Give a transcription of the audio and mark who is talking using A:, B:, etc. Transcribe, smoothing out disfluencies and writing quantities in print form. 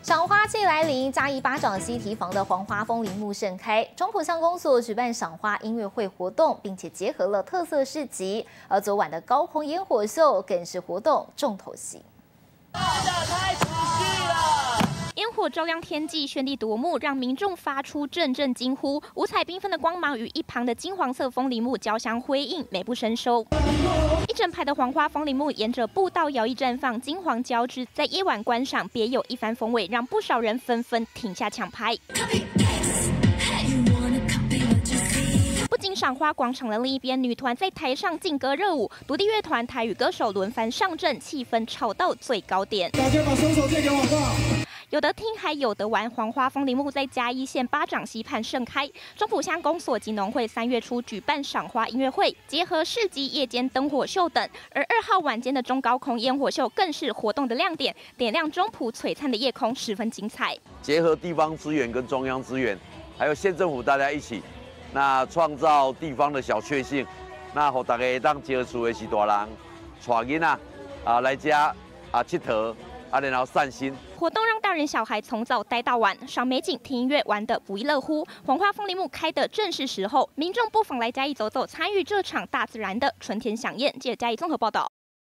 A: 赏花季来临，嘉义巴掌溪堤防的黄花风铃木盛开。中埔乡公所举办赏花音乐会活动，并且结合了特色市集。而昨晚的高空烟火秀更是活动重头戏。
B: 烟火照亮天际，绚丽夺目，让民众发出阵阵惊呼。五彩缤纷的光芒与一旁的金黄色风铃木交相辉映，美不胜收。一整排的黄花风铃木沿着步道摇曳绽放，金黄交织，在夜晚观赏别有一番风味，让不少人纷纷停下抢拍。 不仅赏花广场的另一边，女团在台上劲歌热舞，独立乐团台语歌手轮番上阵，气氛炒到最高点。
C: 大家把双手借给我吧。
B: 有得听，还有得玩。黄花风铃木在嘉义县巴掌溪畔盛开。中埔乡公所及农会3月初举办赏花音乐会，结合市集、夜间灯火秀等。而2号晚间的中高空烟火秀更是活动的亮点，点亮中埔璀璨的夜空，十分精彩。
D: 结合地方资源跟中央资源，还有县政府大家一起，那创造地方的小确幸，那和大家当接触的是大人、带囡仔来家佚佗。 然后散心。
B: 活动让大人小孩从早待到晚，赏美景、听音乐，玩得不亦乐乎。黄花风铃木开的正是时候，民众不妨来嘉义走走，参与这场大自然的春天飨宴。记者嘉义综合报道。